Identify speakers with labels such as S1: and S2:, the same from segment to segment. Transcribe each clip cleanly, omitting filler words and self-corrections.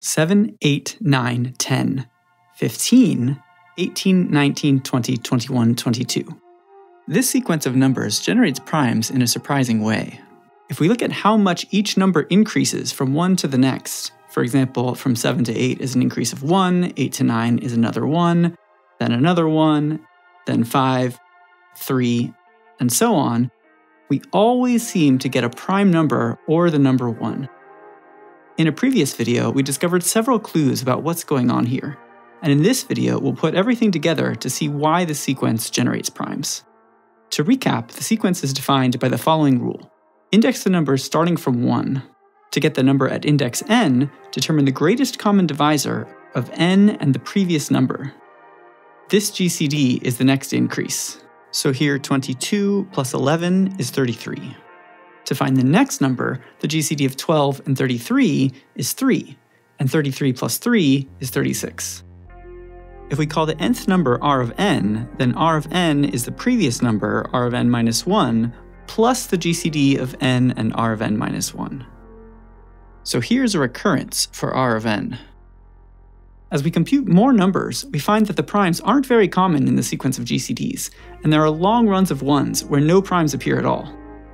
S1: 7, 8, 9, 10, 15, 18, 19, 20, 21, 22. This sequence of numbers generates primes in a surprising way. If we look at how much each number increases from one to the next, for example, from 7 to 8 is an increase of 1, 8 to 9 is another 1, then another 1, then 5, 3, and so on, we always seem to get a prime number or the number 1. In a previous video, we discovered several clues about what's going on here, and in this video, we'll put everything together to see why the sequence generates primes. To recap, the sequence is defined by the following rule. Index the numbers starting from 1. To get the number at index n, determine the greatest common divisor of n and the previous number. This GCD is the next increase. So here 22 plus 11 is 33. To find the next number, the GCD of 12 and 33 is 3, and 33 plus 3 is 36. If we call the nth number r of n, then r of n is the previous number, r of n minus 1, plus the GCD of n and r of n minus 1. So here's a recurrence for r of n. As we compute more numbers, we find that the primes aren't very common in the sequence of GCDs, and there are long runs of 1s where no primes appear at all.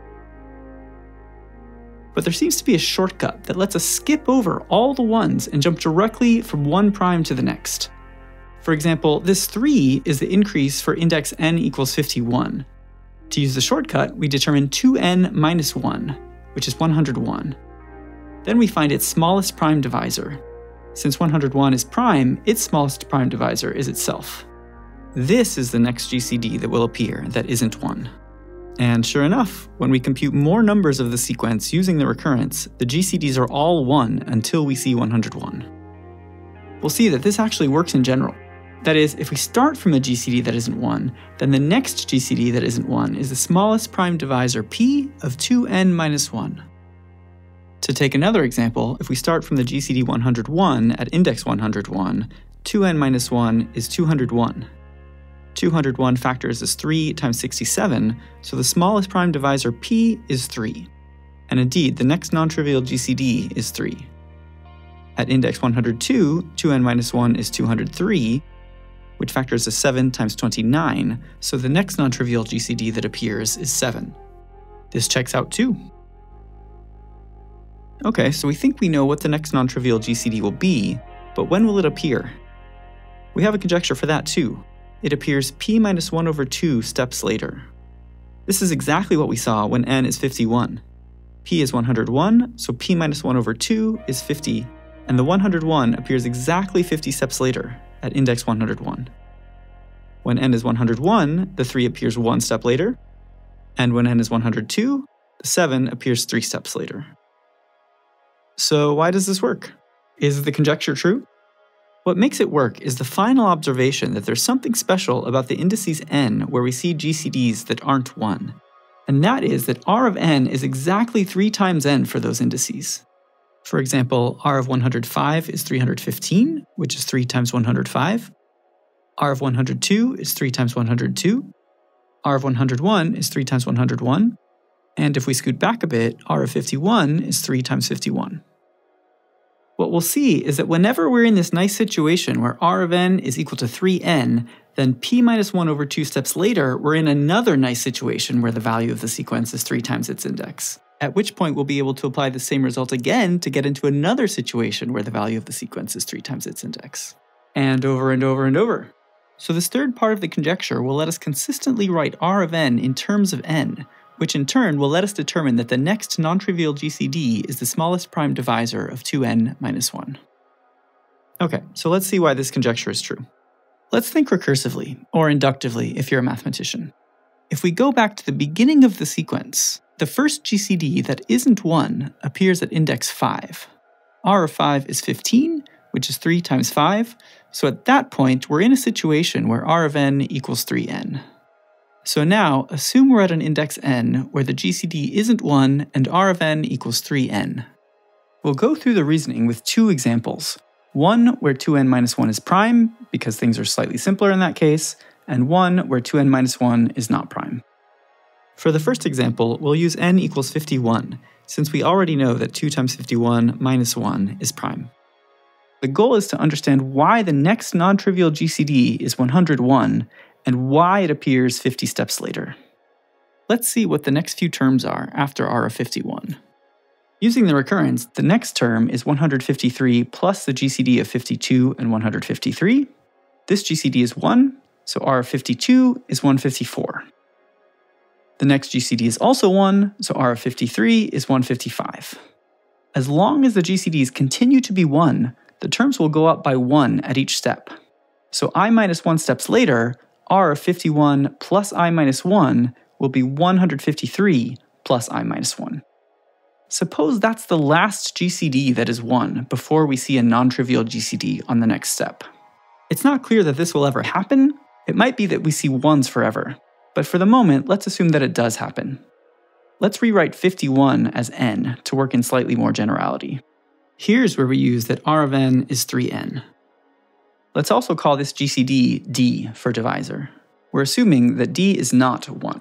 S1: But there seems to be a shortcut that lets us skip over all the 1s and jump directly from one prime to the next. For example, this 3 is the increase for index n equals 51. To use the shortcut, we determine 2n minus 1, which is 101. Then we find its smallest prime divisor. Since 101 is prime, its smallest prime divisor is itself. This is the next GCD that will appear that isn't 1. And sure enough, when we compute more numbers of the sequence using the recurrence, the GCDs are all 1 until we see 101. We'll see that this actually works in general. That is, if we start from a GCD that isn't 1, then the next GCD that isn't 1 is the smallest prime divisor p of 2n minus 1. To take another example, if we start from the GCD 101 at index 101, 2n minus 1 is 201. 201 factors as 3 times 67, so the smallest prime divisor p is 3. And indeed, the next non-trivial GCD is 3. At index 102, 2n minus 1 is 203, which factors as 7 times 29, so the next non-trivial GCD that appears is 7. This checks out too. Okay, so we think we know what the next non-trivial GCD will be, but when will it appear? We have a conjecture for that too. It appears p minus 1 over 2 steps later. This is exactly what we saw when n is 51. P is 101, so p minus 1 over 2 is 50, and the 101 appears exactly 50 steps later, at index 101. When n is 101, the 3 appears 1 step later, and when n is 102, the 7 appears 3 steps later. So why does this work? Is the conjecture true? What makes it work is the final observation that there's something special about the indices n where we see GCDs that aren't 1, and that is that r of n is exactly 3 times n for those indices. For example, r of 105 is 315, which is 3 times 105. R of 102 is 3 times 102. R of 101 is 3 times 101. And if we scoot back a bit, r of 51 is 3 times 51. What we'll see is that whenever we're in this nice situation where r of n is equal to 3n, then p minus 1 over 2 steps later, we're in another nice situation where the value of the sequence is 3 times its index. At which point we'll be able to apply the same result again to get into another situation where the value of the sequence is 3 times its index. And over and over and over. So this third part of the conjecture will let us consistently write r of n in terms of n, which in turn will let us determine that the next non-trivial GCD is the smallest prime divisor of 2n minus 1. Okay, so let's see why this conjecture is true. Let's think recursively, or inductively if you're a mathematician. If we go back to the beginning of the sequence, the first GCD that isn't 1 appears at index 5. R of 5 is 15, which is 3 times 5, so at that point we're in a situation where r of n equals 3n. So now, assume we're at an index n where the GCD isn't 1 and r of n equals 3n. We'll go through the reasoning with 2 examples. One where 2n minus 1 is prime, because things are slightly simpler in that case, and one where 2n minus 1 is not prime. For the first example, we'll use n equals 51, since we already know that 2 times 51 minus 1 is prime. The goal is to understand why the next non-trivial GCD is 101 and why it appears 50 steps later. Let's see what the next few terms are after R of 51. Using the recurrence, the next term is 153 plus the GCD of 52 and 153. This GCD is 1, so R of 52 is 154. The next GCD is also 1, so R of 53 is 155. As long as the GCDs continue to be 1, the terms will go up by 1 at each step. So I minus 1 steps later, R of 51 plus I minus 1 will be 153 plus I minus 1. Suppose that's the last GCD that is 1 before we see a non-trivial GCD on the next step. It's not clear that this will ever happen. It might be that we see 1s forever. But for the moment, let's assume that it does happen. Let's rewrite 51 as n to work in slightly more generality. Here's where we use that R of n is 3n. Let's also call this GCD D for divisor. We're assuming that D is not 1.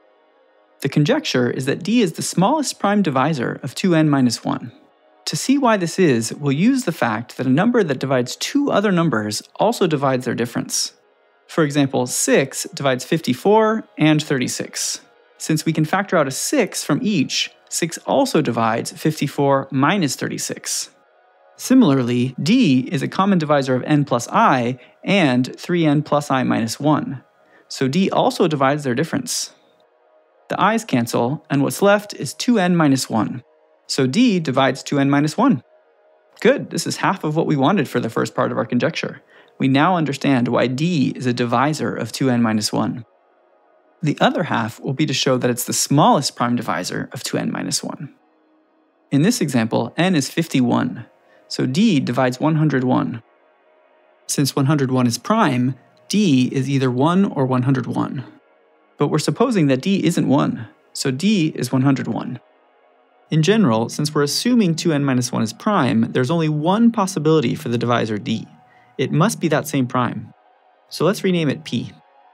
S1: The conjecture is that D is the smallest prime divisor of 2n minus 1. To see why this is, we'll use the fact that a number that divides two other numbers also divides their difference. For example, 6 divides 54 and 36. Since we can factor out a 6 from each, 6 also divides 54 minus 36. Similarly, D is a common divisor of n plus I and 3n plus I minus 1. So D also divides their difference. The i's cancel, and what's left is 2n minus 1. So D divides 2n minus 1. Good, this is half of what we wanted for the first part of our conjecture. We now understand why D is a divisor of 2n minus 1. The other half will be to show that it's the smallest prime divisor of 2n minus 1. In this example, n is 51, so D divides 101. Since 101 is prime, D is either 1 or 101. But we're supposing that D isn't 1, so D is 101. In general, since we're assuming 2n minus 1 is prime, there's only one possibility for the divisor D. It must be that same prime. So let's rename it P.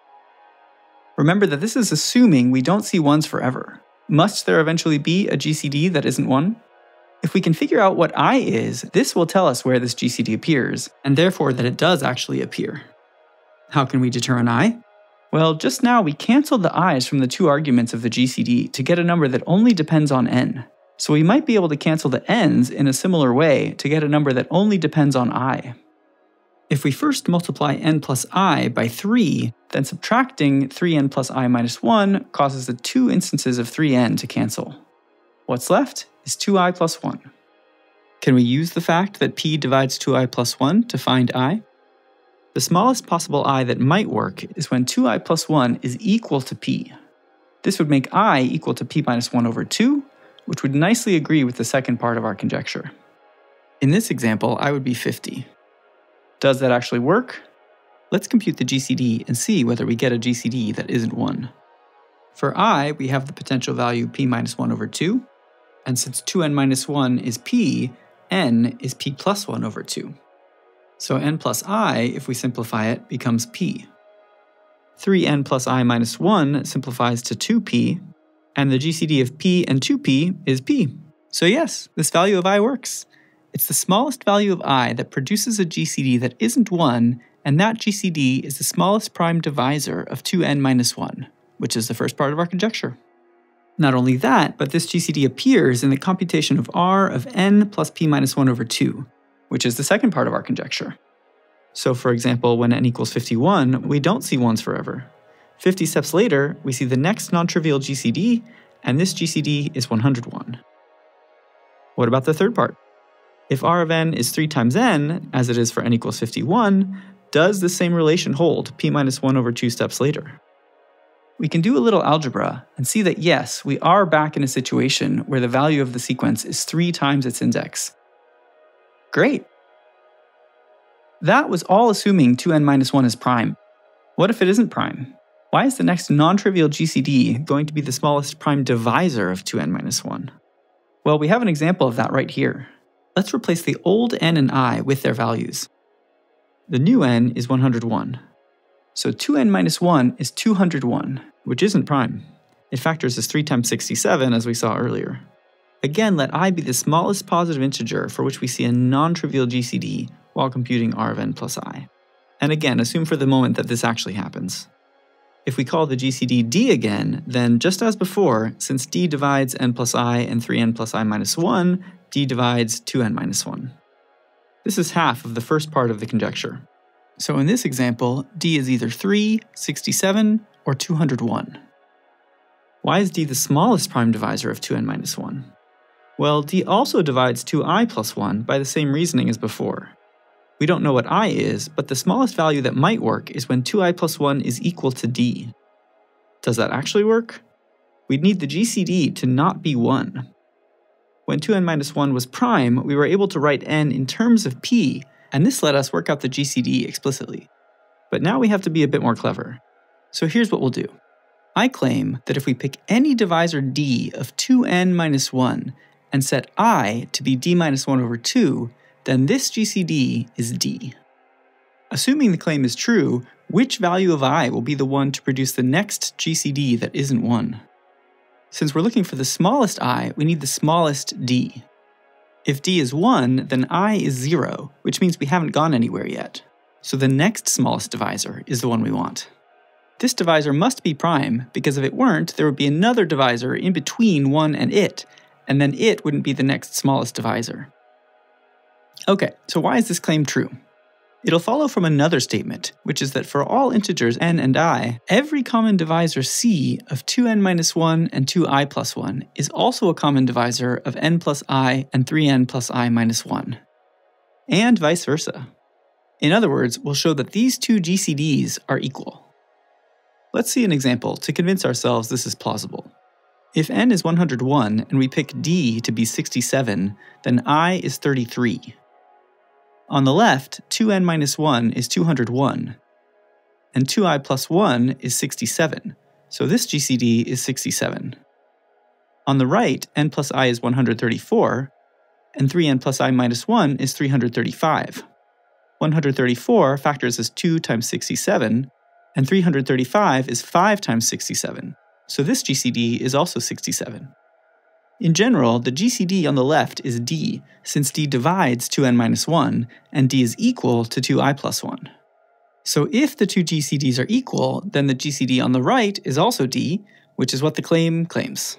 S1: Remember that this is assuming we don't see 1s forever. Must there eventually be a GCD that isn't 1? If we can figure out what I is, this will tell us where this GCD appears, and therefore that it does actually appear. How can we determine I? Well, just now we canceled the i's from the two arguments of the GCD to get a number that only depends on n. So we might be able to cancel the n's in a similar way to get a number that only depends on I. If we first multiply n plus I by 3, then subtracting 3n plus I minus 1 causes the two instances of 3n to cancel. What's left is 2i plus 1. Can we use the fact that p divides 2i plus 1 to find I? The smallest possible I that might work is when 2i plus 1 is equal to p. This would make I equal to p minus 1 over 2, which would nicely agree with the second part of our conjecture. In this example, I would be 50. Does that actually work? Let's compute the GCD and see whether we get a GCD that isn't 1. For I, we have the potential value p minus 1 over 2, and since 2n minus 1 is p, n is p plus 1 over 2. So n plus I, if we simplify it, becomes p. 3n plus I minus 1 simplifies to 2p, and the GCD of p and 2p is p. So yes, this value of I works. It's the smallest value of I that produces a GCD that isn't 1, and that GCD is the smallest prime divisor of 2n minus 1, which is the first part of our conjecture. Not only that, but this GCD appears in the computation of R of n plus p minus 1 over 2, which is the second part of our conjecture. So for example, when n equals 51, we don't see 1s forever. 50 steps later, we see the next non-trivial GCD, and this GCD is 101. What about the third part? If R of n is 3 times n, as it is for n equals 51, does the same relation hold p minus 1 over 2 steps later? We can do a little algebra and see that yes, we are back in a situation where the value of the sequence is 3 times its index. Great! That was all assuming 2n minus 1 is prime. What if it isn't prime? Why is the next non-trivial GCD going to be the smallest prime divisor of 2n minus 1? Well, we have an example of that right here. Let's replace the old n and I with their values. The new n is 101. So 2n minus 1 is 201, which isn't prime. It factors as 3 times 67, as we saw earlier. Again, let I be the smallest positive integer for which we see a non-trivial GCD while computing r of n plus I. And again, assume for the moment that this actually happens. If we call the GCD d again, then just as before, since d divides n plus I and 3n plus I minus 1, d divides 2n minus 1. This is half of the first part of the conjecture. So in this example, d is either 3, 67, or 201. Why is d the smallest prime divisor of 2n minus 1? Well, d also divides 2i plus 1 by the same reasoning as before. We don't know what I is, but the smallest value that might work is when 2i plus 1 is equal to d. Does that actually work? We'd need the GCD to not be 1. When 2n minus 1 was prime, we were able to write n in terms of p, and this let us work out the GCD explicitly. But now we have to be a bit more clever. So here's what we'll do. I claim that if we pick any divisor d of 2n minus 1 and set I to be d minus 1 over 2, then this GCD is d. Assuming the claim is true, which value of I will be the one to produce the next GCD that isn't 1? Since we're looking for the smallest I, we need the smallest d. If d is 1, then I is 0, which means we haven't gone anywhere yet. So the next smallest divisor is the one we want. This divisor must be prime, because if it weren't, there would be another divisor in between 1 and then it wouldn't be the next smallest divisor. Okay, so why is this claim true? It'll follow from another statement, which is that for all integers n and I, every common divisor c of 2n minus 1 and 2i plus 1 is also a common divisor of n plus I and 3n plus I minus 1. And vice versa. In other words, we'll show that these two GCDs are equal. Let's see an example to convince ourselves this is plausible. If n is 101 and we pick d to be 67, then I is 33. On the left, 2n minus 1 is 201, and 2i plus 1 is 67, so this GCD is 67. On the right, n plus I is 134, and 3n plus I minus 1 is 335. 134 factors as 2 times 67, and 335 is 5 times 67, so this GCD is also 67. In general, the GCD on the left is d, since d divides 2n minus 1, and d is equal to 2i plus 1. So if the two GCDs are equal, then the GCD on the right is also d, which is what the claim claims.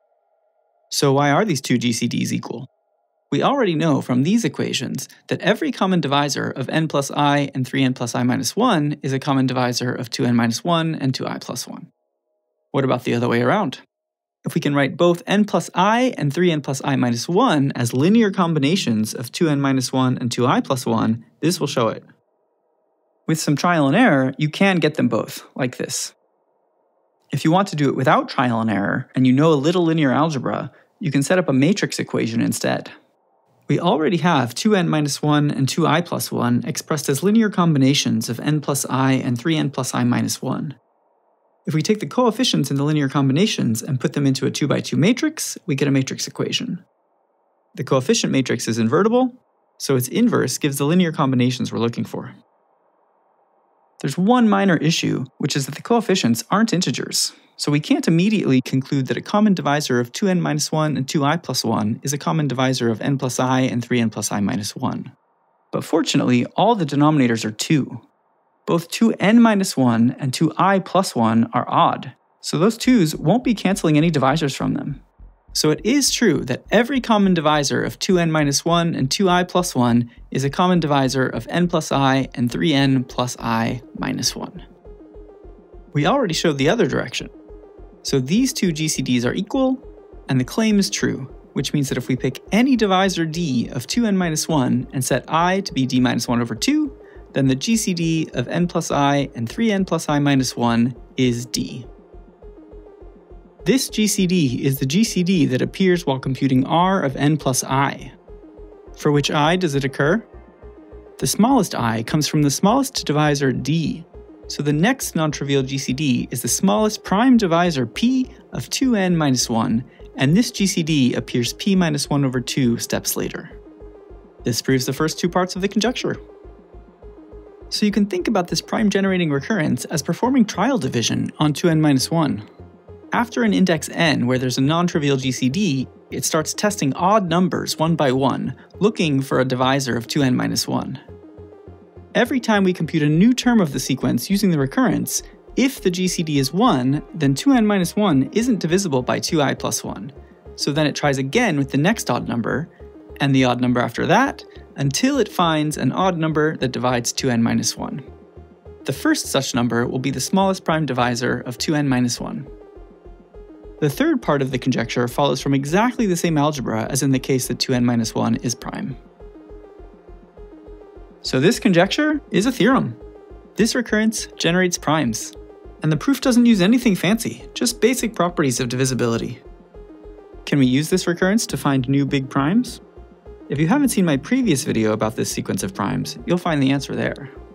S1: So why are these two GCDs equal? We already know from these equations that every common divisor of n plus I and 3n plus I minus 1 is a common divisor of 2n minus 1 and 2i plus 1. What about the other way around? If we can write both n plus I and 3n plus I minus 1 as linear combinations of 2n minus 1 and 2i plus 1, this will show it. With some trial and error, you can get them both, like this. If you want to do it without trial and error, and you know a little linear algebra, you can set up a matrix equation instead. We already have 2n minus 1 and 2i plus 1 expressed as linear combinations of n plus I and 3n plus I minus 1. If we take the coefficients in the linear combinations and put them into a 2x2 matrix, we get a matrix equation. The coefficient matrix is invertible, so its inverse gives the linear combinations we're looking for. There's one minor issue, which is that the coefficients aren't integers, so we can't immediately conclude that a common divisor of 2n minus 1 and 2i plus 1 is a common divisor of n plus I and 3n plus I minus 1. But fortunately, all the denominators are 2. Both 2n minus 1 and 2i plus 1 are odd, so those 2's won't be canceling any divisors from them. So it is true that every common divisor of 2n minus 1 and 2i plus 1 is a common divisor of n plus I and 3n plus I minus 1. We already showed the other direction. So these two GCDs are equal, and the claim is true, which means that if we pick any divisor d of 2n minus 1 and set I to be d minus 1 over 2, then the GCD of n plus I and 3n plus I minus 1 is d. This GCD is the GCD that appears while computing r of n plus I. For which I does it occur? The smallest I comes from the smallest divisor d, so the next non-trivial GCD is the smallest prime divisor p of 2n minus 1, and this GCD appears p minus 1 over 2 steps later. This proves the first two parts of the conjecture. So you can think about this prime-generating recurrence as performing trial division on 2n minus 1. After an index n where there's a non-trivial GCD, it starts testing odd numbers one by one, looking for a divisor of 2n minus 1. every time we compute a new term of the sequence using the recurrence, if the GCD is 1, then 2n minus 1 isn't divisible by 2i plus 1. So then it tries again with the next odd number, and the odd number after that, until it finds an odd number that divides 2n minus 1. The first such number will be the smallest prime divisor of 2n minus 1. The third part of the conjecture follows from exactly the same algebra as in the case that 2n minus 1 is prime. So this conjecture is a theorem. This recurrence generates primes. And the proof doesn't use anything fancy, just basic properties of divisibility. Can we use this recurrence to find new big primes? If you haven't seen my previous video about this sequence of primes, you'll find the answer there.